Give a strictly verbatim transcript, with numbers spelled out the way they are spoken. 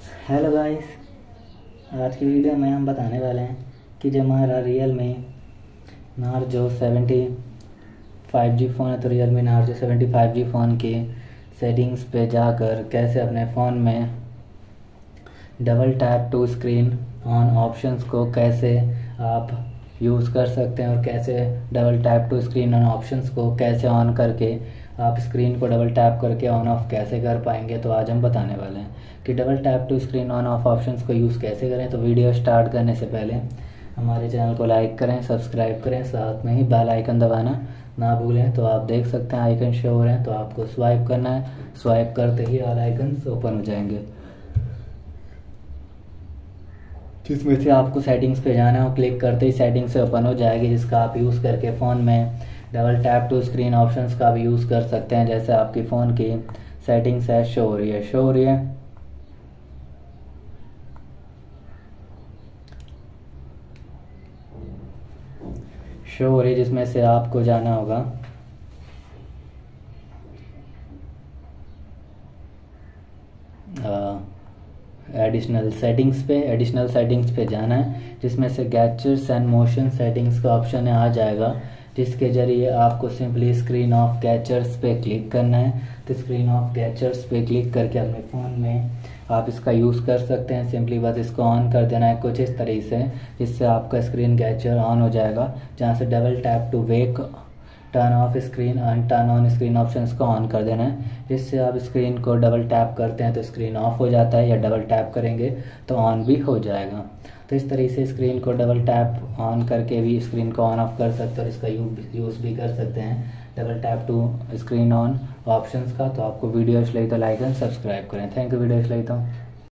Hello guys, आज की video में हम बताने वाले हैं कि जब हमारा Realme Narzo seventy five G phone है तो Realme Narzo seventy five G phone की सेटिंग्स पे जाकर कैसे अपने फ़ोन में double tap to screen on options को कैसे आप यूज़ कर सकते हैं और कैसे double tap to screen on options को कैसे ऑन करके आप स्क्रीन को डबल टैप करके ऑन ऑफ कैसे कर पाएंगे। तो आज हम बताने वाले हैं कि double tap to screen on off options को यूज़ कैसे करें। तो वीडियो स्टार्ट करने से पहले हमारे चैनल को लाइक करें, सब्सक्राइब करें, साथ में ही बेल आइकन दबाना ना भूलें। तो आप देख सकते हैं आइकन शो हो रहे हैं, तो आपको स्वाइप करना है। स्वाइप करते ही ऑल आइकन्स ओपन हो जाएंगे, जिसमें से आपको सेटिंग्स पे जाना है और क्लिक करते ही सेटिंग्स से ओपन हो जाएगी, जिसका आप यूज़ करके फ़ोन में double tap to screen options का भी यूज़ कर सकते हैं। जैसे आपकी फ़ोन की सेटिंग्स है, शो हो रही है शो हो रही है शो हो रही है जिसमें से आपको जाना होगा एडिशनल सेटिंग्स पे एडिशनल सेटिंग्स पे जाना है, जिसमें से गैजेट्स एंड मोशन सेटिंग्स का ऑप्शन आ जाएगा, जिसके ज़रिए आपको सिंपली स्क्रीन ऑफ गैजेट्स पे क्लिक करना है। तो स्क्रीन ऑफ गैजेट्स पे क्लिक करके अपने फ़ोन में आप इसका यूज़ कर सकते हैं। सिंपली बस इसको ऑन कर देना है कुछ इस तरीके से, जिससे आपका स्क्रीन गैजेट ऑन हो जाएगा, जहाँ से double tap to wake turn off screen and turn on screen options को ऑन कर देना है। जिससे आप स्क्रीन को डबल टैप करते हैं तो स्क्रीन ऑफ हो जाता है, या डबल टैप करेंगे तो ऑन भी हो जाएगा। तो इस तरीके से स्क्रीन को डबल टैप ऑन करके भी स्क्रीन को ऑन ऑफ कर सकते हैं और इसका यूज़ भी कर सकते हैं double tap to screen on options का। तो आपको वीडियो अच्छी लगी तो लाइक एंड सब्सक्राइब करें। Thank you. वीडियो अच्छी लगी तो